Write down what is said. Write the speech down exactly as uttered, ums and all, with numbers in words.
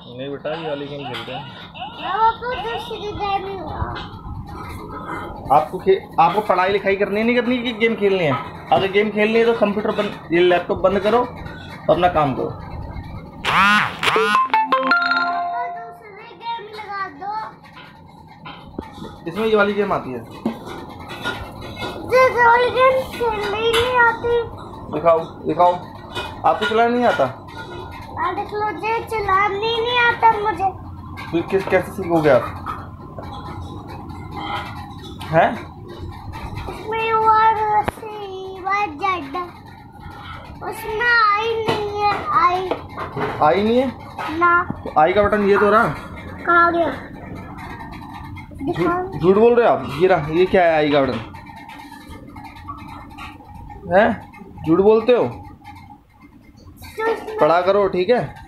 नहीं बेटा, ये वाली गेम खेलते हैं। आपको खे आपको पढ़ाई लिखाई करनी है, नहीं करनी कि गेम खेलनी है? अगर गेम खेलनी है तो कंप्यूटर बंद, ये लैपटॉप बंद करो और अपना काम करो। इसमें ये वाली गेम आती है। गेम खेलनी नहीं आती। दिखाओ दिखाओ, आपको चलाना नहीं आता? मुझे चलाना नहीं आता मुझे। फिर किस कैसे सीखोगे आप? हैं? उसमें उसमें आई नहीं है। आई आई नहीं है ना। तो आई का बटन ये तो रहा। कहाँ गया? झूठ बोल रहे हो आप। ये रहा, ये क्या है आई का बटन? हैं? झूठ बोलते हो। पढ़ा करो, ठीक है।